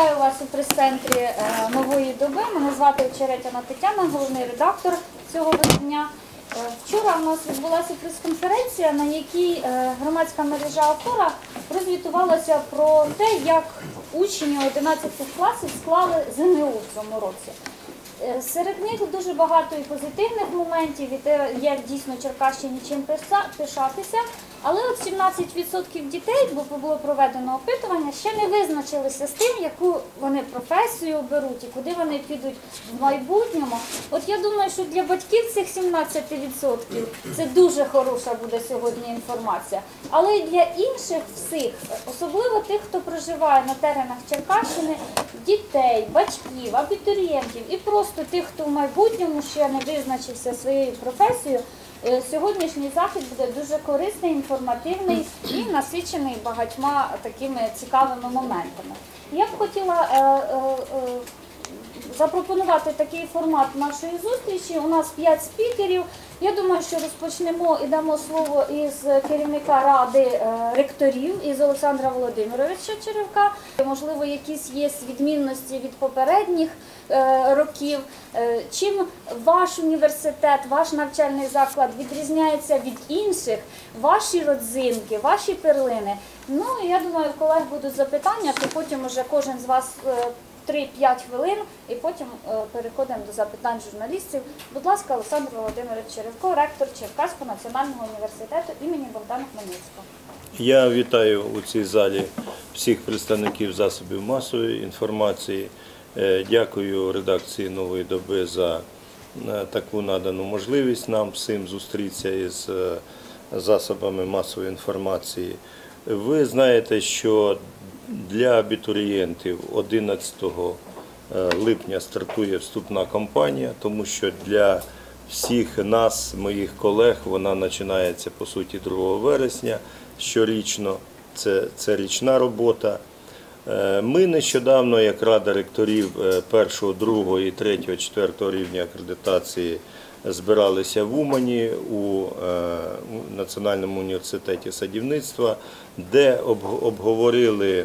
Вітаю вас у прес-центрі «Нової доби». Мене звати Очеретяна Тетяна, головний редактор цього видання. Вчора у нас відбулася прес-конференція, на якій громадська мережа «Опора» розвітувалася про те, як учні 11 класів склали ЗНО в цьому році. Серед них дуже багато і позитивних моментів, і те, як дійсно Черкащині чим пишатися. Але от 17% дітей, бо було проведено опитування, ще не визначилися з тим, яку вони професію оберуть і куди вони підуть в майбутньому. От я думаю, що для батьків цих 17% це дуже хороша буде сьогодні інформація. Але і для інших всіх, особливо тих, хто проживає на теренах Черкащини, дітей, батьків, абітурієнтів і просто тих, хто в майбутньому ще не визначився своєю професією, сьогоднішній захід буде дуже корисний, інформативний і насичений багатьма такими цікавими моментами. Я б хотіла запропонувати такий формат нашої зустрічі. У нас 5 спікерів. Я думаю, що розпочнемо і дамо слово із керівника Ради ректорів, із Олександра Володимировича Черевка. Можливо, якісь є відмінності від попередніх років. Чим ваш університет, ваш навчальний заклад відрізняється від інших, ваші родзинки, ваші перлини. Ну, я думаю, в колег будуть запитання, то потім уже кожен з вас 3-5 хвилин, і потім переходимо до запитань журналістів. Будь ласка, Олександр Володимирович Черевко, ректор Черкаського національного університету імені Богдана Хмельницького. Я вітаю у цій залі всіх представників засобів масової інформації. Дякую редакції «Нової доби» за таку надану можливість нам всім зустрітися із засобами масової інформації. Ви знаєте, що для абітурієнтів 11 липня стартує вступна кампанія, тому що для всіх нас, моїх колег, вона починається, по суті, 2 вересня щорічно. Це річна робота. Ми нещодавно, як Рада ректорів 1, 2 і 3, 4 рівня акредитації збиралися в Умані у Національному університеті садівництва, де обговорили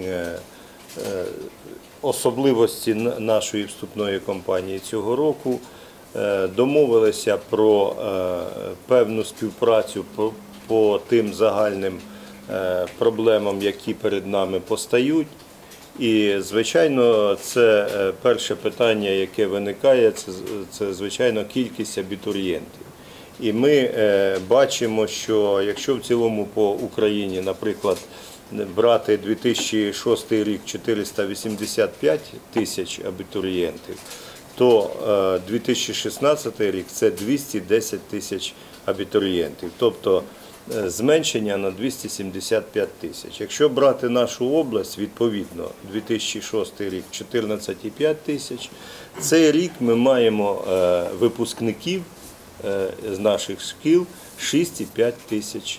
особливості нашої вступної кампанії цього року, домовилися про певну співпрацю по тим загальним проблемам, які перед нами постають. І, звичайно, це перше питання, яке виникає, це, звичайно, кількість абітурієнтів. І ми бачимо, що якщо в цілому по Україні, наприклад, брати 2006 рік 485 тисяч абітурієнтів, то 2016 рік це 210 тисяч абітурієнтів. Тобто зменшення на 275 тисяч. Якщо брати нашу область, відповідно, 2006 рік 14,5 тисяч, цей рік ми маємо випускників з наших шкіл 6,5 тисяч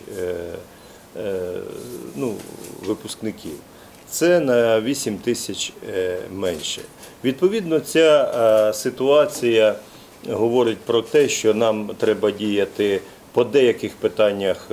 випускників. Це на 8 тисяч менше. Відповідно, ця ситуація говорить про те, що нам треба діяти по деяких питаннях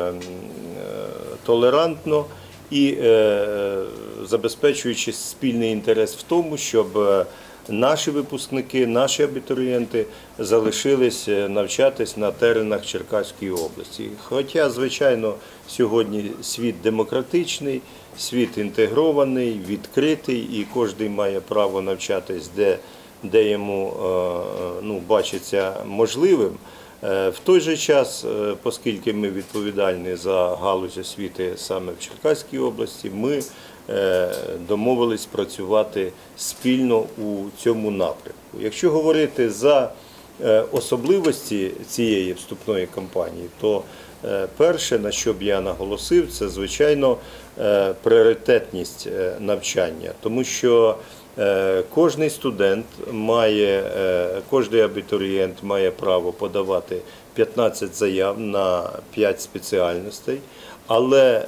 толерантно і забезпечуючи спільний інтерес в тому, щоб наші випускники, наші абітурієнти залишились навчатись на теренах Черкаської області. Хоча, звичайно, сьогодні світ демократичний, світ інтегрований, відкритий, і кожен має право навчатись, де йому бачиться можливим. В той же час, оскільки ми відповідальні за галузь освіти саме в Черкаській області, ми домовились працювати спільно у цьому напрямку. Якщо говорити за особливості цієї вступної кампанії, то перше, на що б я наголосив, це, звичайно, пріоритетність навчання, тому що кожний студент кожний абітурієнт має право подавати 15 заяв на 5 спеціальностей, але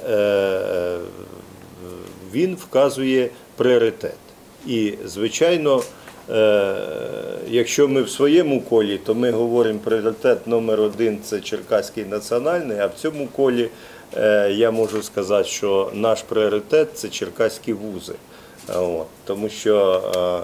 він вказує пріоритет. І, звичайно, якщо ми в своєму колі, то ми говоримо, пріоритет номер 1 – це Черкаський національний, а в цьому колі я можу сказати, що наш пріоритет – це черкаські вузи. Тому що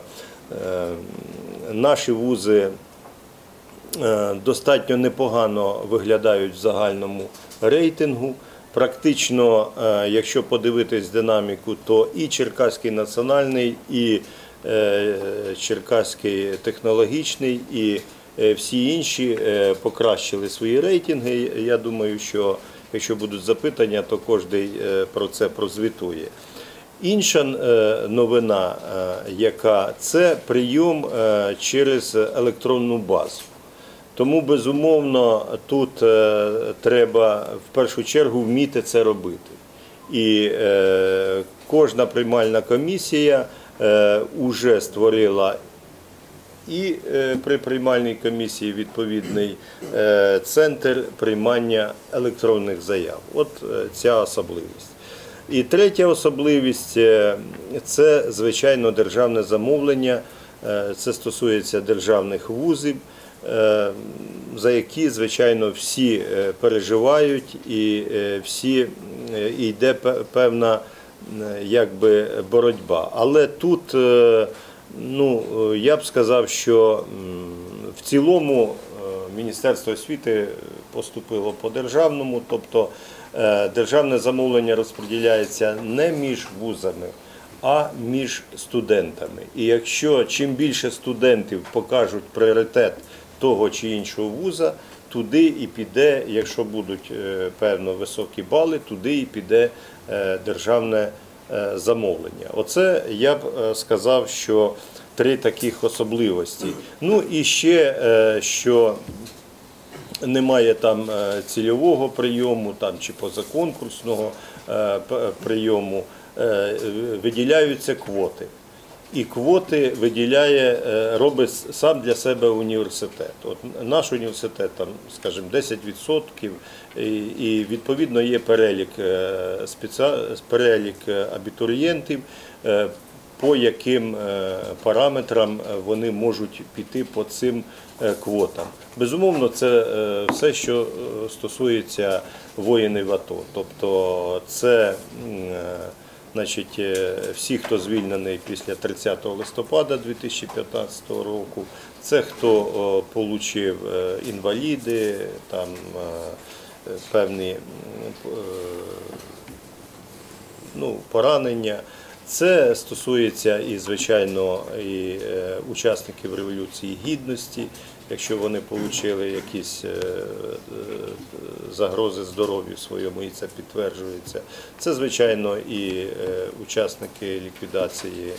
наші вузи достатньо непогано виглядають в загальному рейтингу. Практично, якщо подивитись динаміку, то і Черкаський національний, і Черкаський технологічний, і всі інші покращили свої рейтинги. Я думаю, що якщо будуть запитання, то кожен про це прозвітує. Інша новина, яка це прийом через електронну базу. Тому, безумовно, тут треба в першу чергу вміти це робити. І кожна приймальна комісія вже створила і при приймальній комісії відповідний центр приймання електронних заяв. От ця особливість. І третя особливість – це, звичайно, державне замовлення. Це стосується державних вузів, за які, звичайно, всі переживають і йде певна боротьба. Але тут, я б сказав, що в цілому Міністерство освіти поступило по державному, тобто державне замовлення розподіляється не між вузами, а між студентами. І якщо чим більше студентів покажуть пріоритет того чи іншого вуза, туди і піде, якщо будуть певно високі бали, туди і піде державне замовлення. Оце я б сказав, що три таких особливості. Ну і ще, що немає там цільового прийому там, чи позаконкурсного прийому, виділяються квоти. І квоти робить сам для себе університет. От наш університет, там, скажімо, 10%, і відповідно є перелік абітурієнтів, по яким параметрам вони можуть піти по цим квотам. Безумовно, це все, що стосується воїнів АТО. Тобто це, значить, всі, хто звільнений після 30 листопада 2015 року, це хто отримав інваліди, там, певні поранення. Це стосується і, звичайно, і учасників Революції Гідності, якщо вони отримали якісь загрози здоров'ю своєму, і це підтверджується. Це, звичайно, і учасники ліквідації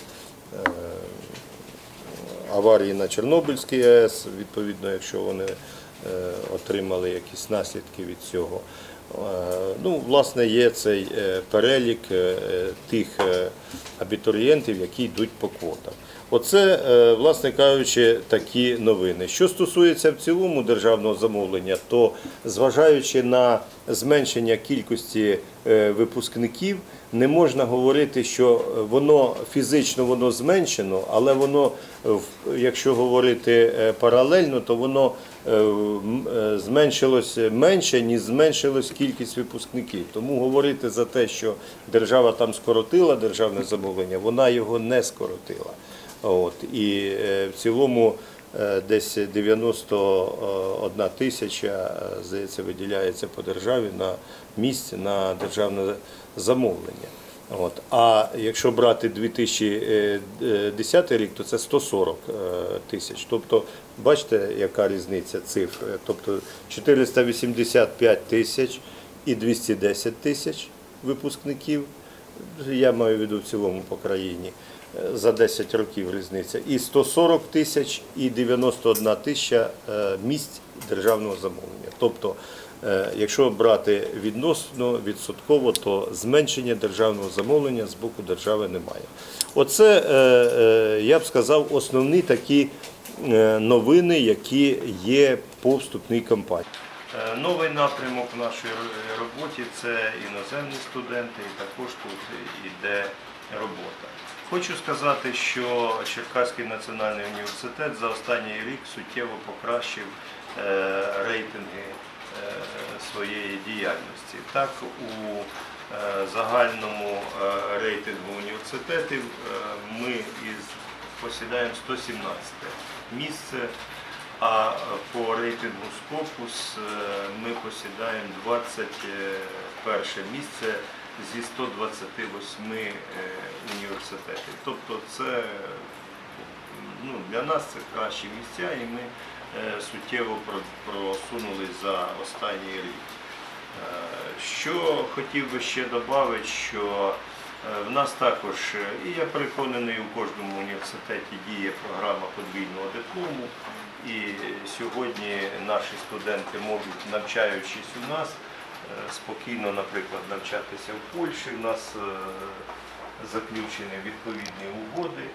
аварії на Чорнобильській АЕС, відповідно, якщо вони отримали якісь наслідки від цього. Власне, є цей перелік тих абітурієнтів, які йдуть по квотам. Оце, власне кажучи, такі новини. Що стосується в цілому державного замовлення, то зважаючи на зменшення кількості випускників, не можна говорити, що воно фізично зменшено, але воно, якщо говорити паралельно, то воно зменшилось менше, ніж зменшилась кількість випускників. Тому говорити за те, що держава там скоротила державне замовлення, вона його не скоротила. І в цілому десь 91 тисяча, здається, виділяється по державі на місце на державне замовлення. А якщо брати 2010 рік, то це 140 тисяч. Тобто, бачите, яка різниця цифр? Тобто 485 тисяч і 210 тисяч випускників, я маю в виду в цілому по країні, за 10 років різниця, і 140 тисяч і 91 тисяча місць державного замовлення. Тобто, якщо брати відсотково, то зменшення державного замовлення з боку держави немає. Оце, я б сказав, основні такі новини, які є по вступній кампанії. Новий напрямок в нашій роботі – це іноземні студенти, і також тут йде робота. Хочу сказати, що Черкаський національний університет за останній рік суттєво покращив рейтинги своєї діяльності. Так, у загальному рейтингу університетів ми посідаємо 117 місце, а по рейтингу Scopus ми посідаємо 21 місце зі 128 університетів. Тобто це для нас це кращі місця, і ми суттєво просунулись за останній рік. Що хотів би ще додати, що в нас також, і я переконаний, у кожному університеті діє програма подвійного диплому, і сьогодні наші студенти можуть, навчаючись у нас, спокійно, наприклад, навчатися в Польщі. У нас заключені відповідні угоди.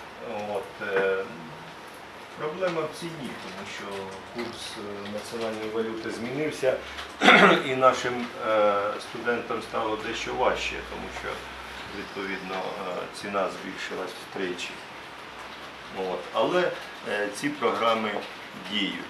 Проблема в ціні, тому що курс національної валюти змінився, і нашим студентам стало дещо важче, тому що, відповідно, ціна збільшилась втричі. Але ці програми діють.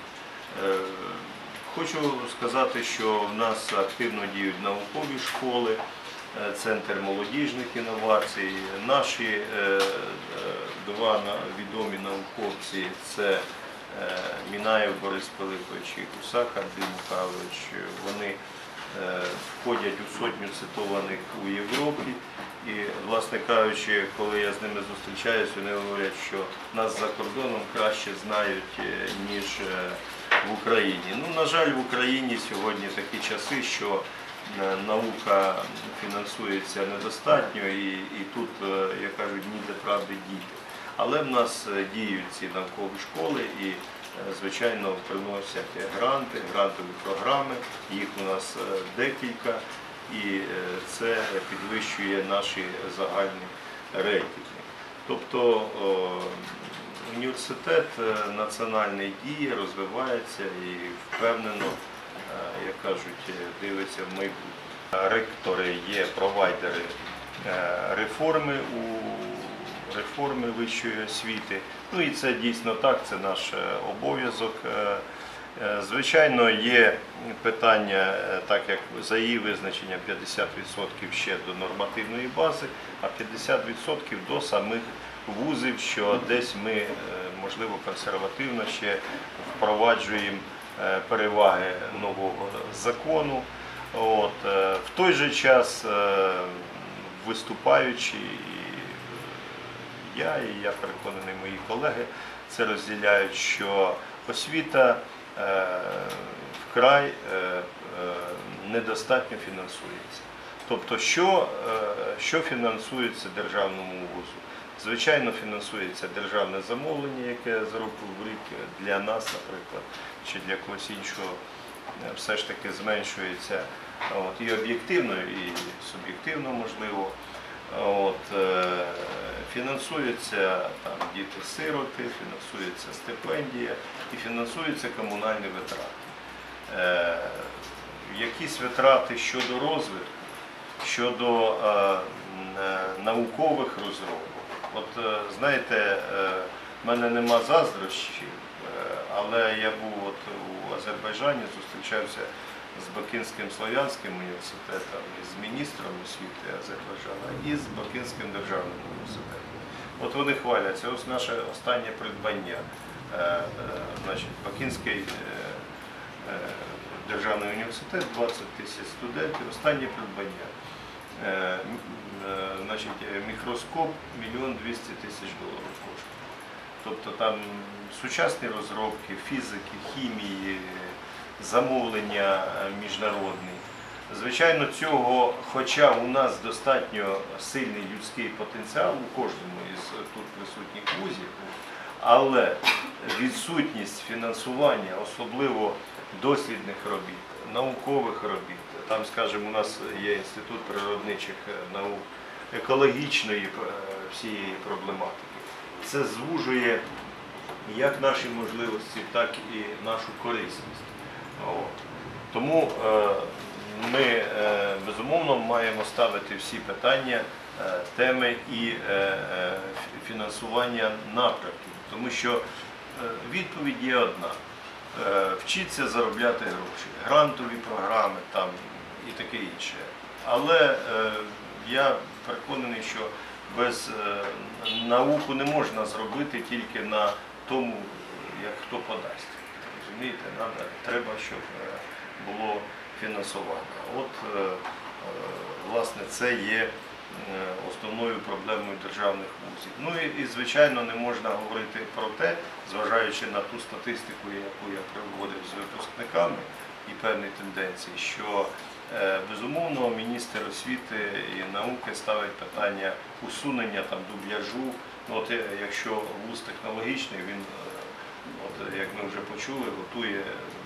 Хочу сказати, що в нас активно діють наукові школи, Центр молодіжних інновацій. Наші два відомі науковці – це Мінаєв Борис Пилипович і Гусак Андрій Михайлович. Вони входять у сотню цитованих у Європі. І, власне кажучи, коли я з ними зустрічаюся, вони говорять, що нас за кордоном краще знають, ніж в Україні. На жаль, в Україні сьогодні такі часи, що наука фінансується недостатньо, і тут, як кажуть, ніде правди діти. Але в нас діють ці наукові школи і, звичайно, приносять гранти, грантові програми, їх у нас декілька, і це підвищує наші загальні рейтинги. Тобто університет національний діє, розвивається і впевнено, як кажуть, дивиться в майбутнє. Ректори є провайдери реформи вищої освіти. І це дійсно так, це наш обов'язок. Звичайно, є питання, так як за її визначення 50% ще до нормативної бази, а 50% до самих вузів, що десь ми, можливо, консервативно ще впроваджуємо переваги нового закону. В той же час, виступаючи, і я переконаний, мої колеги це розділяють, що освіта вкрай недостатньо фінансується. Тобто, що фінансується державному вузу? Звичайно, фінансується державне замовлення, яке з року в рік для нас, наприклад, чи для когось іншого все ж таки зменшується і об'єктивно, і суб'єктивно можливо. Фінансуються діти-сироти, фінансується стипендія і фінансуються комунальні витрати. Якісь витрати щодо розвитку, щодо наукових розробок. Знаєте, в мене нема заздрощів, але я був у Азербайджані, зустрічався з Бакинським Слов'янським університетом, з міністром освіти Азербайджану і з Бакинським державним університетом. Вони хваляться. Ось наше останнє придбання. Бакинський державний університет, 20 тисяч студентів, останнє придбання. Мікроскоп $1 200 000 коштує. Тобто там сучасні розробки, фізики, хімії, замовлення міжнародні. Звичайно, цього, хоча у нас достатньо сильний людський потенціал у кожному із тут присутніх вузів, але відсутність фінансування, особливо дослідних робіт, наукових робіт, там, скажімо, у нас є Інститут природничих наук, екологічної всієї проблематики. Це звужує як наші можливості, так і нашу корисність. Тому ми, безумовно, маємо ставити всі питання, теми і фінансування напрямків, тому що відповідь є одна. Вчіться заробляти гроші, грантові програми і таке інше. Але я переконаний, що без науку не можна зробити тільки на тому, як хто подасть. Розумієте, треба, щоб було фінансування. От, власне, це є основною проблемою державних вузів. Ну і, звичайно, не можна говорити про те, зважаючи на ту статистику, яку я проводив з випускниками і певні тенденції, що безумовно міністр освіти і науки ставить питання усунення там дубляжу. Ну, от, якщо вуз технологічний, він, от, як ми вже почули, готує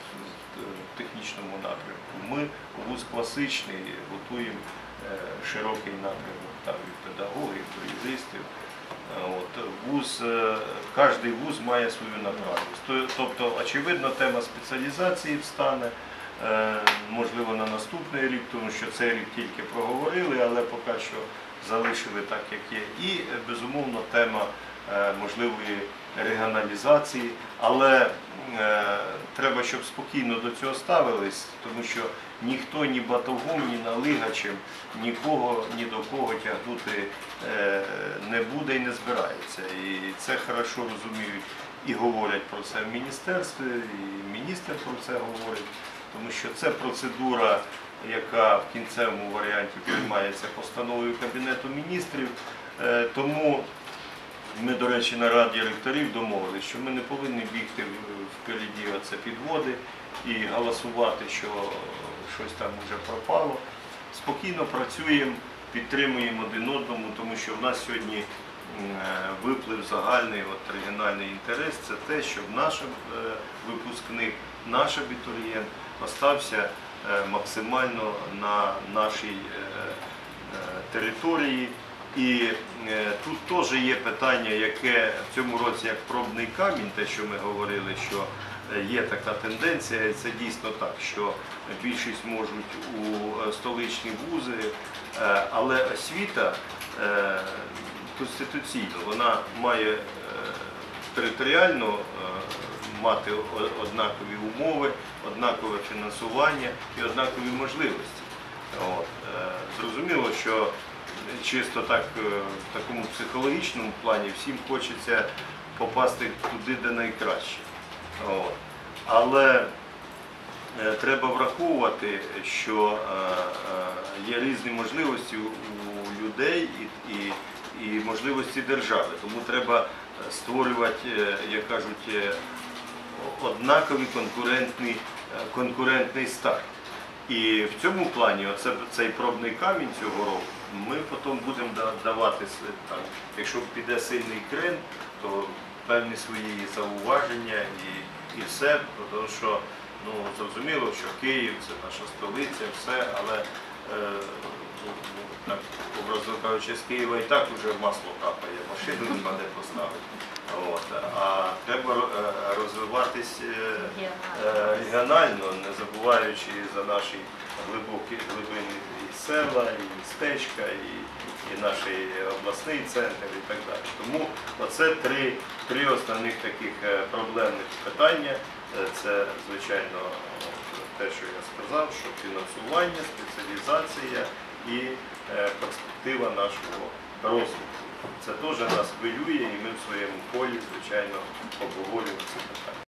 в технічному напрямку. Ми вуз класичний готуємо широкий напрямок там, від педагогів до юристів. От, кожен вуз має свою направленість. Тобто, очевидно, тема спеціалізації встане, можливо, на наступний рік, тому що цей рік тільки проговорили, але поки що залишили так, як є. І, безумовно, тема можливої регіоналізації, але треба, щоб спокійно до цього ставились, тому що ніхто ні батогом, ні налигачем нікого, ні до кого тягнути не буде і не збирається. І це хорошо розуміють і говорять про це в міністерстві, і міністр про це говорить, тому що це процедура, яка в кінцевому варіанті приймається постановою Кабінету міністрів. Тому ми, до речі, на Раді ректорів домовилися, що ми не повинні бігти впереді оце підводи і голосувати, що щось там вже пропало. Спокійно працюємо, підтримуємо один одному, тому що в нас сьогодні виплив загальний регіональний інтерес – це те, щоб наш випускник, наш абітурієнт остався максимально на нашій території. І тут теж є питання, яке в цьому році як пробний камінь, те, що ми говорили, що є така тенденція, і це дійсно так, що більшість можуть у столичні вузи, але освіта конституційно, вона має територіально мати однакові умови, однакове фінансування і однакові можливості. От. Зрозуміло, що чисто так, в такому психологічному плані всім хочеться попасти туди, де найкраще. От. Але треба враховувати, що є різні можливості у людей і можливості держави. Тому треба створювати, як кажуть, однаковий конкурентний старт. І в цьому плані цей пробний камінь цього року ми потім будемо давати, там, якщо піде сильний крен, то певні свої зауваження і все, тому що зрозуміло, що Київ – це наша столиця, все, але так, образно кажучи, з Києва і так вже масло капає, машину нема де поставити. От. А треба розвиватись регіонально, не забуваючи за наші глибокі глибини і села, і містечка, і наш обласний центр і так далі. Тому оце три основних таких проблемних питання. Це, звичайно, те, що я сказав, що фінансування, спеціалізація і перспектива нашого розвитку. Це теж нас хвилює, і ми в своєму полі, звичайно, обговорюємо це питання.